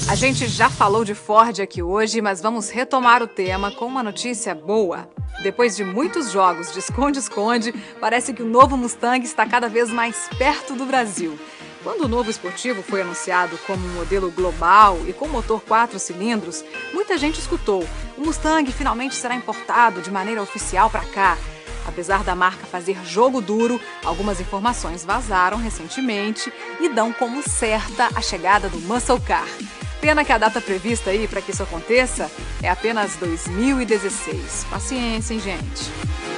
A gente já falou de Ford aqui hoje, mas vamos retomar o tema com uma notícia boa. Depois de muitos jogos de esconde-esconde, parece que o novo Mustang está cada vez mais perto do Brasil. Quando o novo esportivo foi anunciado como um modelo global e com motor 4 cilindros, muita gente escutou: o Mustang finalmente será importado de maneira oficial para cá. Apesar da marca fazer jogo duro, algumas informações vazaram recentemente e dão como certa a chegada do Muscle Car. Pena que a data prevista aí para que isso aconteça é apenas 2016. Paciência, hein, gente?